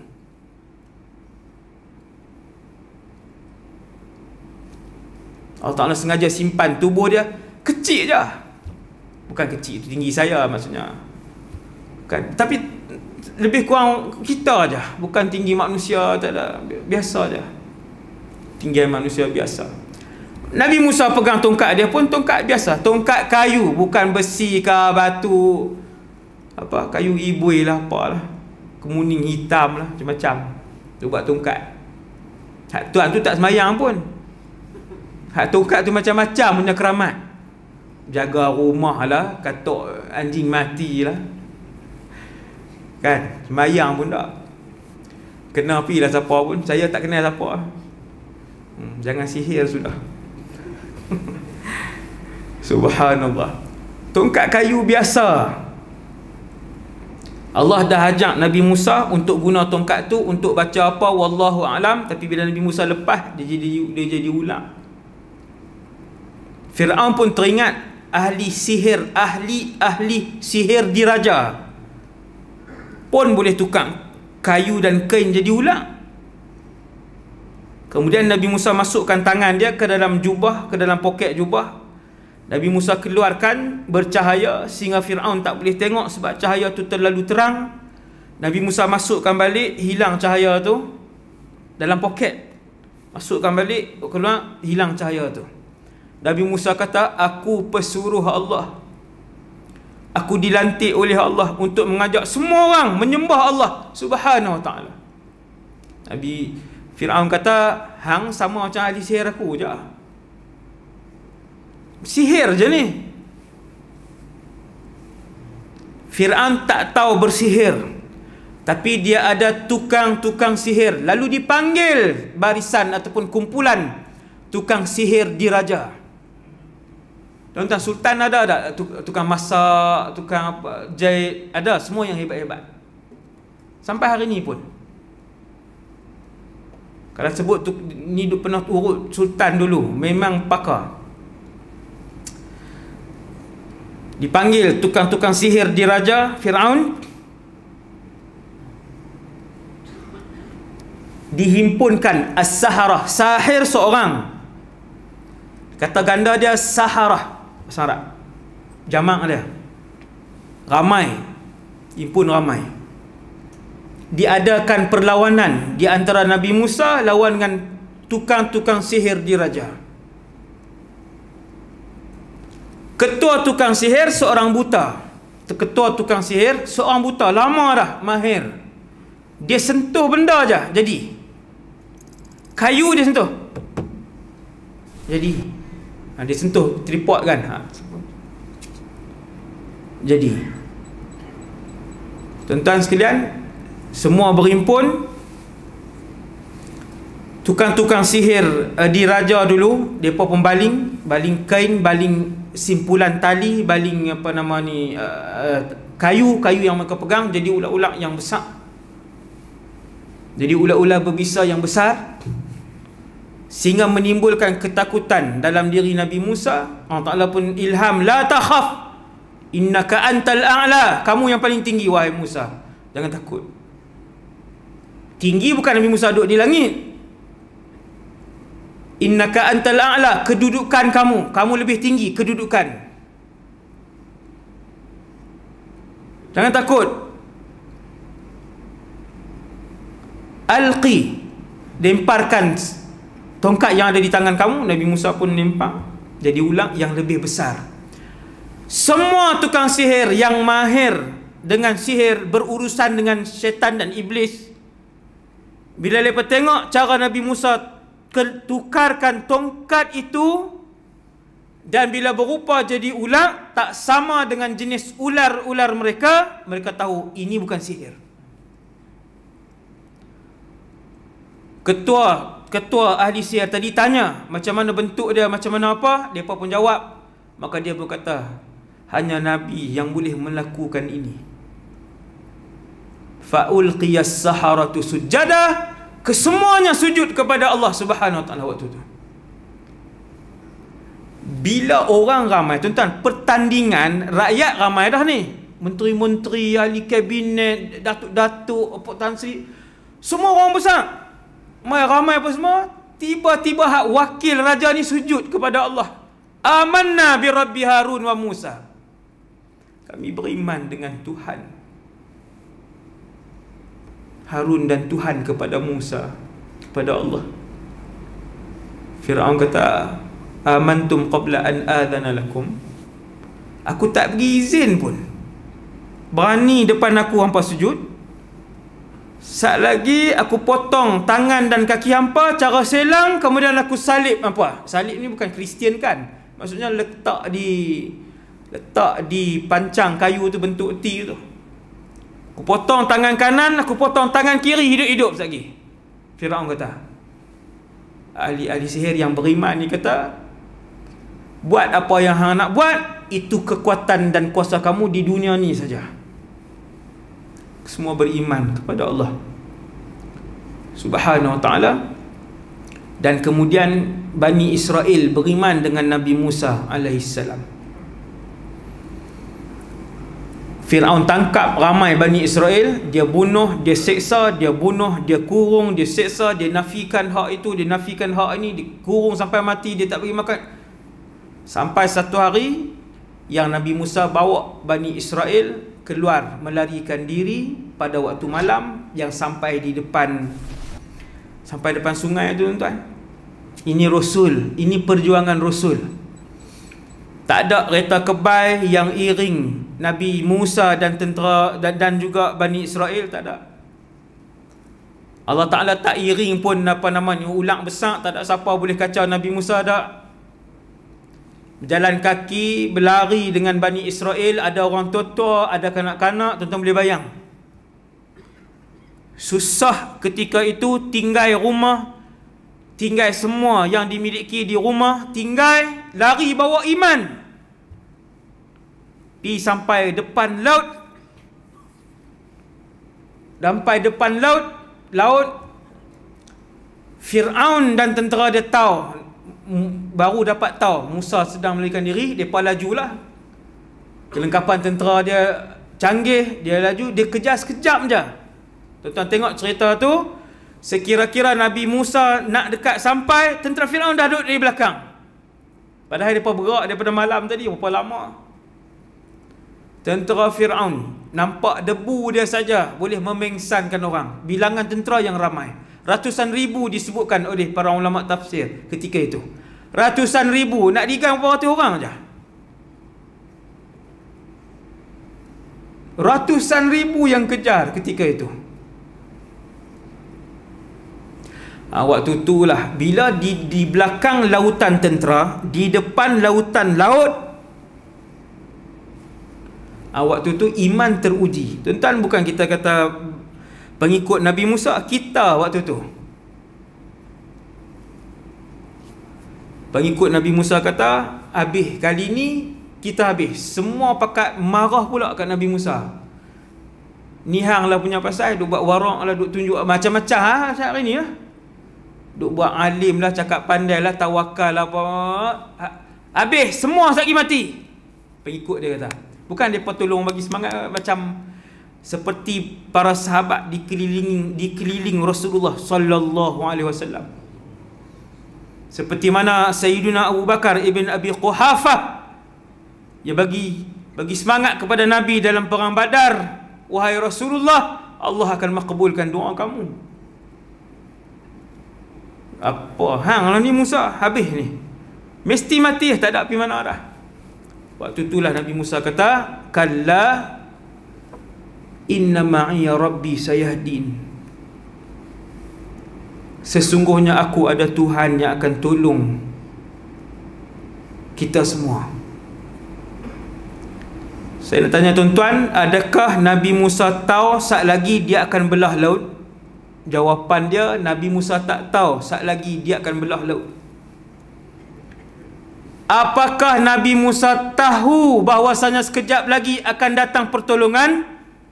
Allah Ta'ala sengaja simpan tubuh dia kecil je. Bukan kecil, itu tinggi saya maksudnya. Bukan, tapi lebih kurang kita aja, bukan tinggi manusia, tak ada, biasa aja. Tinggian manusia biasa. Nabi Musa pegang tongkat dia pun tongkat biasa, tongkat kayu, bukan besi ke batu, apa, kayu ibui lah, apalah, kemuning hitam lah, macam-macam. Tu buat tongkat. Hak tuan tu tak semayang pun. Hak tongkat tu macam-macam punya keramat. Jaga rumah lah, katok anjing mati lah, kan, semayang pun tak. Kena api lah siapa pun. Saya tak kenal siapa. Jangan sihir sudah. Subhanallah. Tongkat kayu biasa. Allah dah ajak Nabi Musa untuk guna tongkat tu untuk baca apa, wallahu alam. Tapi bila Nabi Musa lepas, dia jadi ular. Fir'aun pun teringat ahli sihir sihir diraja pun boleh tukar kayu dan kain jadi ular. Kemudian Nabi Musa masukkan tangan dia ke dalam jubah, ke dalam poket jubah. Nabi Musa keluarkan, bercahaya sehingga Fir'aun tak boleh tengok sebab cahaya tu terlalu terang. Nabi Musa masukkan balik, hilang cahaya tu dalam poket. Masukkan balik, keluar, hilang cahaya tu. Nabi Musa kata, aku pesuruh Allah. Aku dilantik oleh Allah untuk mengajak semua orang menyembah Allah Subhanahu wa ta'ala. Nabi Fir'aun kata, hang sama macam ahli sihir aku je. Sihir je ni. Fir'aun tak tahu bersihir, tapi dia ada tukang-tukang sihir. Lalu dipanggil barisan ataupun kumpulan tukang sihir diraja. Tuan-tuan, sultan ada tak? Tukang masak, tukang apa, jahit, ada semua yang hebat-hebat. Sampai hari ni pun. Kalau sebut ni pernah urut sultan dulu, memang pakar. Dipanggil tukang-tukang sihir diraja Fir'aun. Dihimpunkan as-saharah, sahir seorang. Kata ganda dia saharah, bahasa Arab. Jamak dia ramai, himpun ramai. Diadakan perlawanan di antara Nabi Musa lawan dengan tukang-tukang sihir diraja. Ketua tukang sihir seorang buta. Ketua tukang sihir seorang buta, lama dah, mahir. Dia sentuh benda aja jadi. Kayu dia sentuh jadi. Dia sentuh tripod kan, jadi. Tuan-tuan sekalian, semua berhimpun. Tukang-tukang sihir diraja dulu, mereka pun baling kain, baling simpulan tali, baling apa nama ni, kayu yang mereka pegang jadi ular-ular yang besar. Jadi ular-ular berbisa yang besar, sehingga menimbulkan ketakutan dalam diri Nabi Musa. Allah Ta'ala pun ilham, la takhaf innaka antal a'la, kamu yang paling tinggi wahai Musa, jangan takut. Tinggi bukan Nabi Musa duduk di langit. Innaka antal a'la, kedudukan kamu lebih tinggi kedudukan. Jangan takut. Alqi, lemparkan tongkat yang ada di tangan kamu. Nabi Musa pun lempar, jadi ular yang lebih besar. Semua tukang sihir yang mahir dengan sihir, berurusan dengan syaitan dan iblis, bila mereka tengok cara Nabi Musa tukarkan tongkat itu, dan bila berupa jadi ular tak sama dengan jenis ular-ular mereka, mereka tahu ini bukan sihir. Ketua ahli sihir tadi tanya macam mana bentuk dia, macam mana apa, mereka pun jawab. Maka dia pun kata, Hanya Nabi yang boleh melakukan ini. Fa'ulqiyas saharatu sujada, kesemuanya sujud kepada Allah Subhanahu wa taala waktu itu. Bila orang ramai, tuan-tuan, pertandingan rakyat ramai dah ni. Menteri-menteri, ahli kabinet, datuk-datuk, Tan Sri, semua orang besar. Ramai apa semua. Tiba-tiba hak wakil raja ni sujud kepada Allah. Amanna bi Rabbi Harun wa Musa. Kami beriman dengan Tuhan Harun dan Tuhan kepada Musa, kepada Allah. Firaun kata, amantum qabla an adhana lakum. Aku tak bagi izin pun, berani depan aku hampa sujud. Sat lagi aku potong tangan dan kaki hampa cara selang, kemudian aku salib hampa. Salib ni bukan Kristian kan, maksudnya letak di pancang kayu tu, bentuk T tu. Aku potong tangan kanan, aku potong tangan kiri, hidup-hidup lagi. Firaun kata. Ahli-ahli sihir yang beriman ni kata, buat apa yang hang nak buat, itu kekuatan dan kuasa kamu di dunia ni saja. Semua beriman kepada Allah Subhanahu wa ta'ala. Dan kemudian Bani Israel beriman dengan Nabi Musa alaihissalam. Firaun tangkap ramai Bani Israel, dia bunuh, dia seksa, dia bunuh, dia kurung, dia seksa, dia nafikan hak itu, dia nafikan hak ini, dia kurung sampai mati, dia tak bagi makan. Sampai satu hari yang Nabi Musa bawa Bani Israel keluar melarikan diri pada waktu malam, yang sampai depan sungai itu, tuan-tuan. Ini Rasul, ini perjuangan Rasul. Tak ada kereta kebai yang iring Nabi Musa dan tentera dan juga Bani Israel, tak ada. Allah Ta'ala tak iring pun ulang besar, tak ada siapa boleh kacau Nabi Musa, tak. Berjalan kaki, berlari dengan Bani Israel, ada orang tua-tua, ada kanak-kanak, tuan-tuan boleh bayang. Susah ketika itu, tinggal rumah, tinggal semua yang dimiliki di rumah, tinggal, lari bawa iman. Pergi sampai depan laut. Sampai depan laut, Fir'aun dan tentera dia tahu, baru dapat tahu Musa sedang melarikan diri. Mereka lajulah. Kelengkapan tentera dia canggih, dia laju, dia kejar sekejap je. Tuan-tuan tengok cerita tu, sekira-kira Nabi Musa nak dekat sampai, tentera Fir'aun dah duduk di belakang. Padahal mereka bergerak daripada malam tadi, berapa lama. Tentera Fir'aun nampak debu dia saja boleh memengsankan orang. Bilangan tentera yang ramai, ratusan ribu disebutkan oleh para ulama tafsir ketika itu. Ratusan ribu, nak digang berapa ratus orang saja. Ratusan ribu yang kejar ketika itu. Waktu itulah bila di belakang lautan tentera, di depan lautan laut, waktu tu iman teruji. Tuan-tuan, bukan kita kata pengikut Nabi Musa, kita waktu tu pengikut Nabi Musa kata, habis kali ni kita habis. Semua pakat marah pula kat Nabi Musa. Ni hang lah punya pasal, duk buat warak lah, duk tunjuk macam-macam hari ni lah. Duk buat alim lah, cakap pandai lah, tawakal lah, apa. Habis semua lagi mati. Pengikut dia kata. Bukan mereka tolong bagi semangat, macam seperti para sahabat dikeliling Rasulullah sallallahu alaihi wasallam. Seperti mana Sayyidina Abu Bakar ibn Abi Quhafah, dia bagi semangat kepada Nabi dalam perang Badar. Wahai Rasulullah, Allah akan makbulkan doa kamu. Apa hang lah ni Musa, habis ni, mesti mati, tak ada pergi mana dah. Waktu itulah Nabi Musa kata, kalla inna ma'iya rabbi sayahdin. Sesungguhnya aku ada Tuhan yang akan tolong kita semua. Saya nak tanya tuan-tuan, adakah Nabi Musa tahu saat lagi dia akan belah laut? Jawapan dia, Nabi Musa tak tahu saat lagi dia akan belah laut. Apakah Nabi Musa tahu bahwasanya sekejap lagi akan datang pertolongan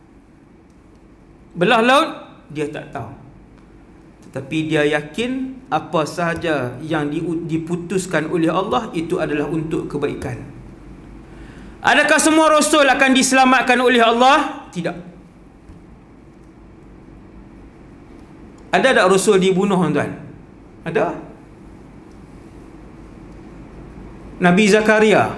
belah laut? Dia tak tahu. Tetapi dia yakin apa sahaja yang diputuskan oleh Allah itu adalah untuk kebaikan. Adakah semua rasul akan diselamatkan oleh Allah? Tidak. Ada tak rasul dibunuh, tuan? Ada. Nabi Zakaria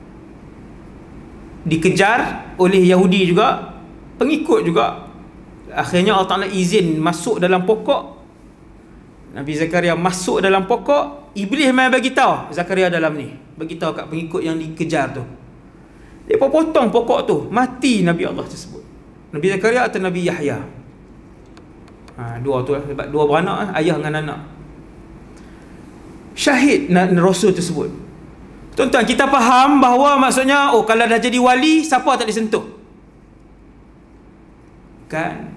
dikejar oleh Yahudi juga, pengikut juga. Akhirnya Allah Ta'ala izin masuk dalam pokok. Nabi Zakaria masuk dalam pokok. Iblis main bagi tahu Zakaria dalam ni, bagi tahu kat pengikut yang dikejar tu. Dia potong pokok tu, mati Nabi Allah tersebut. Nabi Zakaria atau Nabi Yahya. Dua tu lah, sebab dua beranak, ayah dengan anak. Syahid Rasul tersebut. Tuan-tuan, kita faham bahawa maksudnya, kalau dah jadi wali, siapa tak disentuh? Kan?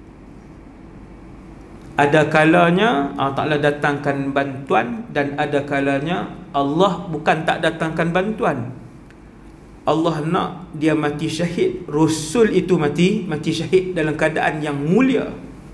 Ada kalanya Allah Ta'ala datangkan bantuan, dan ada kalanya Allah bukan tak datangkan bantuan. Allah nak dia mati syahid, Rasul itu mati syahid dalam keadaan yang mulia.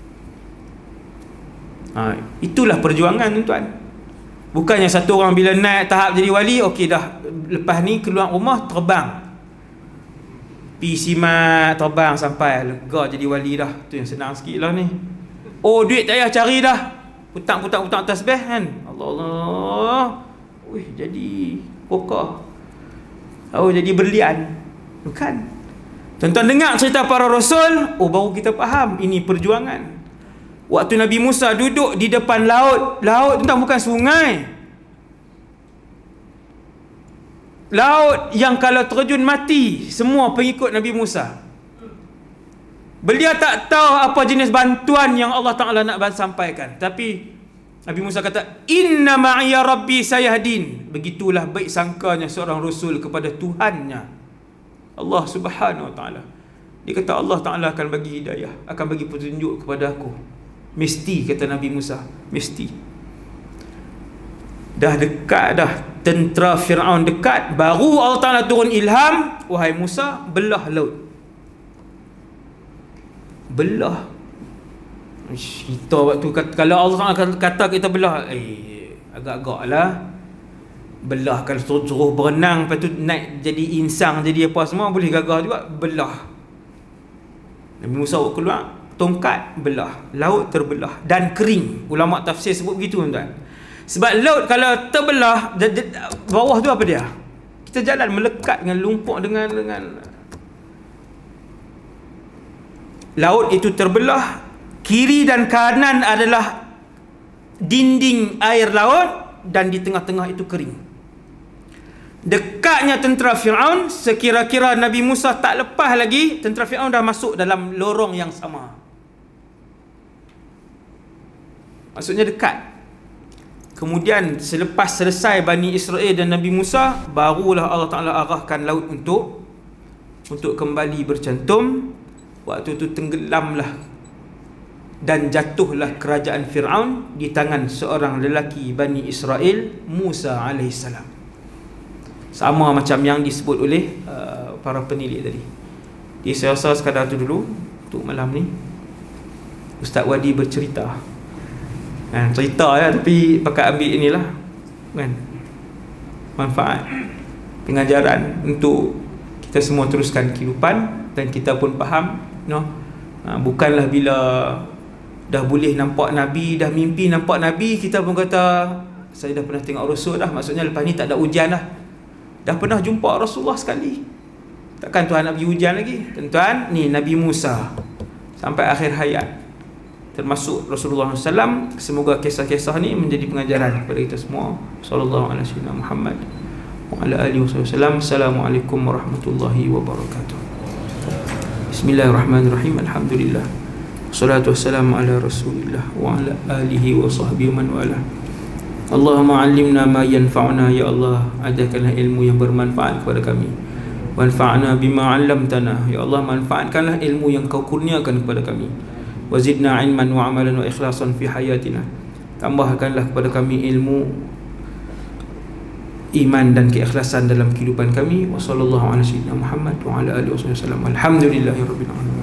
Itulah perjuangan, tuan-tuan. Bukannya satu orang bila naik tahap jadi wali, okey dah, lepas ni keluar rumah terbang, pi simat terbang sampai lega jadi wali dah. Tu yang senang sikit lah ni. Oh, duit tak payah cari dah, putang tasbih kan. Allah. Wih, jadi kokah. Oh, jadi berlian. Bukan. Tuan-tuan dengar cerita para rasul, baru kita faham ini perjuangan. Waktu Nabi Musa duduk di depan laut, tuan-tuan, bukan sungai. Laut yang kalau terjun mati semua pengikut Nabi Musa. Beliau tak tahu apa jenis bantuan yang Allah Ta'ala nak sampaikan. Tapi Nabi Musa kata, inna ma'iya rabbi sayahdin. Begitulah baik sangkanya seorang rasul kepada Tuhannya, Allah Subhanahu Wa Ta'ala. Dia kata Allah Ta'ala akan bagi hidayah, akan bagi petunjuk kepada aku. Mesti, kata Nabi Musa, mesti. Dah dekat dah, tentera Fir'aun dekat, baru Allah Ta'ala turun ilham, wahai Musa, belah laut. Belah. Kita waktu kalau Allah Ta'ala kata kita belah, agak-agak lah. Belah, kalau suruh berenang, lepas tu naik jadi insang, jadi apa semua, boleh gagah juga. Belah. Nabi Musa keluar, tongkat belah, laut terbelah dan kering. Ulama tafsir sebut begitu, tuan-tuan. Sebab laut kalau terbelah, bawah tu apa dia? Kita jalan melekat dengan lumpur, dengan laut itu terbelah. Kiri dan kanan adalah dinding air laut, dan di tengah-tengah itu kering. Dekatnya tentera Fir'aun, sekira-kira Nabi Musa tak lepas lagi, tentera Fir'aun dah masuk dalam lorong yang sama. Maksudnya dekat. Kemudian selepas selesai Bani Israel dan Nabi Musa, barulah Allah Ta'ala arahkan laut untuk kembali bercantum. Waktu itu tenggelamlah dan jatuhlah kerajaan Fir'aun di tangan seorang lelaki Bani Israel, Musa alaihissalam. Sama macam yang disebut oleh para penilik tadi. Jadi saya rasa sekadar tu dulu untuk malam ni. Ustaz Wadi bercerita, cerita ya, tapi pakai ambil inilah kan, manfaat pengajaran untuk kita semua teruskan kehidupan, dan kita pun faham, bukanlah bila dah boleh nampak Nabi, dah mimpi nampak Nabi, kita pun kata saya dah pernah tengok Rasul dah, maksudnya lepas ni tak ada ujian dah. Dah pernah jumpa Rasulullah sekali, takkan Tuhan nak bagi ujian lagi? Tuan-tuan, ni Nabi Musa sampai akhir hayat, termasuk Rasulullah SAW. Semoga kisah-kisah ni menjadi pengajaran kepada kita semua. Sallallahu alaihi wasallam Muhammad wa ala alihi wasallam. Assalamualaikum warahmatullahi wabarakatuh. Bismillahirrahmanirrahim. Alhamdulillah. Wassalatu wassalamu ala Rasulillah wa ala alihi wa sahbihi man wala. Allahumma 'allimna ma yanfa'una, ya Allah, ajarkanlah ilmu yang bermanfaat kepada kami. Wanfa'na bima 'allamtana, ya Allah, manfaatkanlah ilmu yang Kau kurniakan kepada kami. Wazidna ilman wa amalan wa ikhlasan fi hayatina, tambahkanlah kepada kami ilmu iman dan keikhlasan dalam kehidupan kami. Wassallallahu ala sayyidina Muhammad wa ala alihi wasallam. Alhamdulillahirabbil alamin.